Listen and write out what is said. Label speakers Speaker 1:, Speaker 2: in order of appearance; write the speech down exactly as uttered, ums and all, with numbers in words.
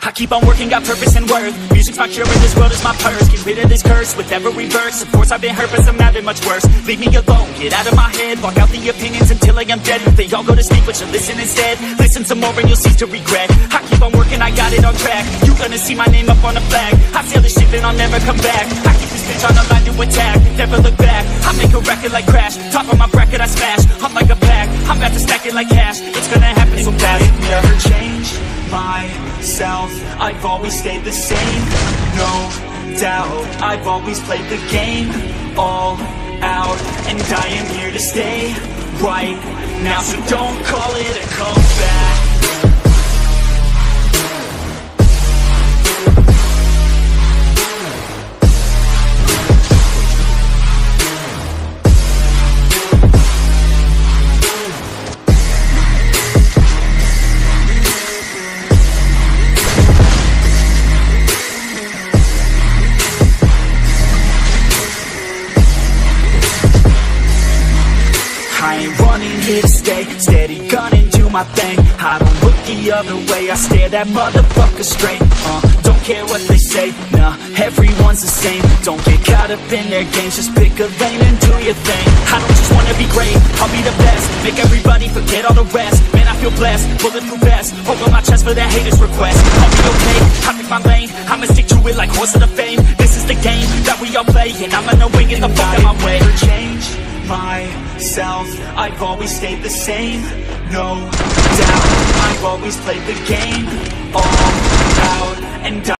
Speaker 1: I keep on working, got purpose and worth. Music's my cure and this world is my purse. Get rid of this curse with every verse. Of course I've been hurt, but some have been much worse. Leave me alone, get out of my head. Block out the opinions until I am dead. They all go to sleep, but you listen instead. Listen some more and you'll cease to regret. I keep on working, I got it on track. You gonna see my name up on the flag. I sail this ship and I'll never come back. I keep this bitch on the line to attack. Never look back, I make a record like Crash. Top of my bracket I smash, I'm like a pack. I'm about to stack it like cash. It's gonna happen so fast.
Speaker 2: I've never changed myself, I've always stayed the same, no doubt. I've always played the game all out, and I am here to stay right now. So don't call it a comeback.
Speaker 1: I ain't running, here to stay. Steady gunning, do my thing. I don't look the other way, I stare that motherfucker straight. uh, Don't care what they say, nah, everyone's the same. Don't get caught up in their games, just pick a lane and do your thing. I don't just wanna be great, I'll be the best. Make everybody forget all the rest. Man, I feel blessed, bulletproof vest over my chest for that haters' request. I'll be okay, I pick my lane. I'ma stick to it like horse of the fame. This is the game that we all play, and I'm gonna win, get the fuck out my way.
Speaker 2: Change myself, I've always stayed the same, no doubt. I've always played the game all out, and I